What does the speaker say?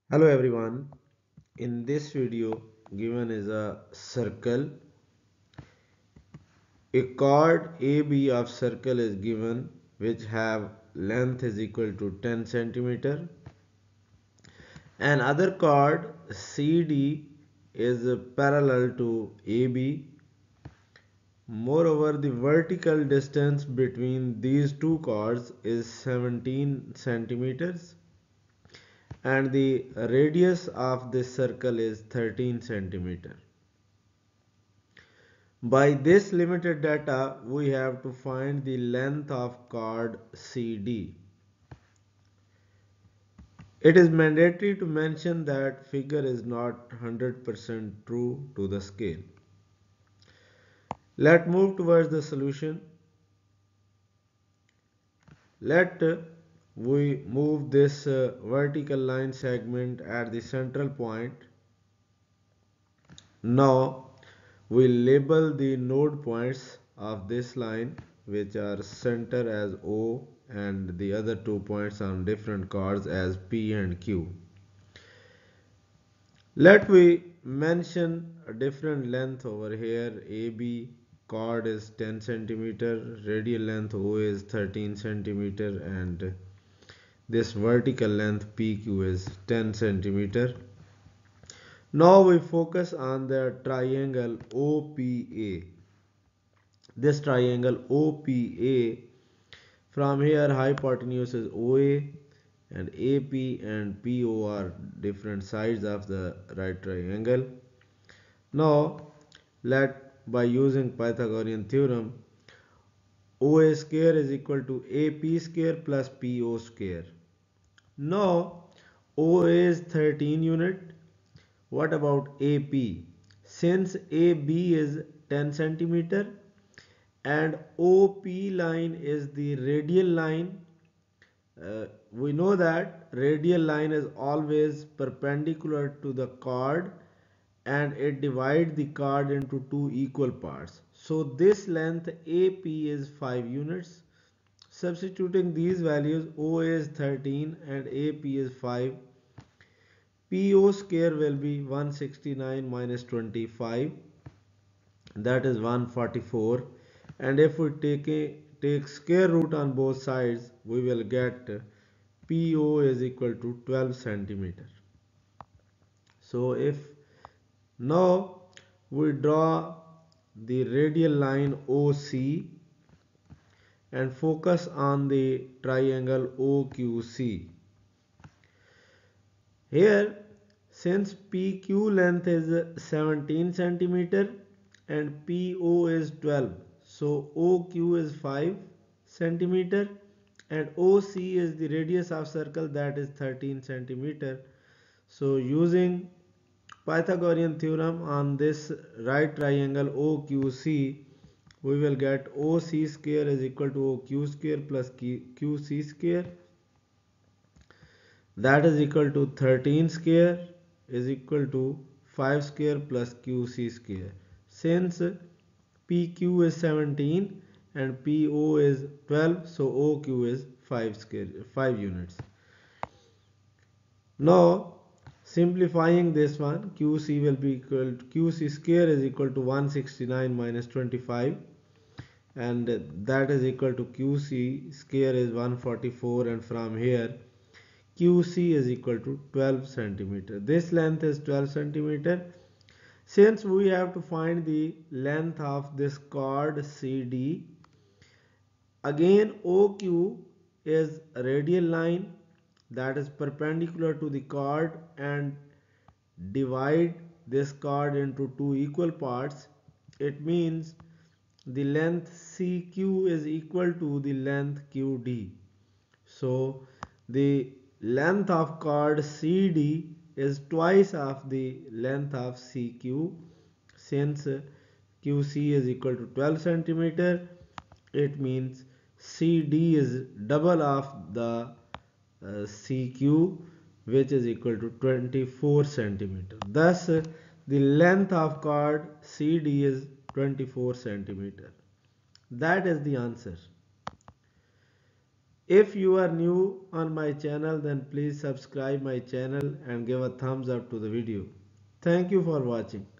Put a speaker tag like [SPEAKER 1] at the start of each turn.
[SPEAKER 1] Hello everyone. In this video given is a circle. A chord AB of circle is given which have length is equal to 10 centimeter. And other chord CD is parallel to AB. Moreover, the vertical distance between these two chords is 17 centimeters and the radius of this circle is 13 centimeter. By this limited data, we have to find the length of chord CD. It is mandatory to mention that figure is not 100% true to the scale. Let's move towards the solution. Let we move this vertical line segment at the central point. Now we label the node points of this line which are center as O and the other 2 points on different chords as P and Q. Let we mention a different length over here. AB chord is 10 centimeter, radial length O is 13 centimeter and this vertical length PQ is 10 centimeter. Now we focus on the triangle OPA. This triangle OPA, from here hypotenuse is OA and AP and PO are different sides of the right triangle. Now by using Pythagorean theorem, OA square is equal to AP square plus PO square. Now OA is 13 unit. What about AP? Since AB is 10 centimeter and OP line is the radial line, we know that radial line is always perpendicular to the chord and it divides the chord into two equal parts. So this length AP is 5 units. Substituting these values, OA is 13 and AP is 5. PO square will be 169 minus 25, that is 144, and if we take square root on both sides, we will get PO is equal to 12 centimeter. So if now we draw the radial line OC and focus on the triangle OQC. Here, since PQ length is 17 centimeter and PO is 12, so OQ is 5 centimeter and OC is the radius of circle, that is 13 centimeter. So using Pythagorean theorem on this right triangle OQC, we will get OC square is equal to OQ square plus QC square, that is equal to 13 square is equal to 5 square plus QC square. Since PQ is 17 and PO is 12, so OQ is 5 units. Now simplifying this one, QC will be equal to QC square is equal to 169 minus 25 and that is equal to QC square is 144, and from here QC is equal to 12 centimeter. This length is 12 centimeter. Since we have to find the length of this chord CD, again OQ is a radial line that is perpendicular to the chord and divide this chord into two equal parts. It means the length CQ is equal to the length QD. So the length of chord CD is twice of the length of CQ. Since QC is equal to 12 centimeter, it means CD is double of the CQ, which is equal to 24 centimeter. Thus the length of chord CD is 24 centimeter. That is the answer. If you are new on my channel, then please subscribe my channel and give a thumbs up to the video. Thank you for watching.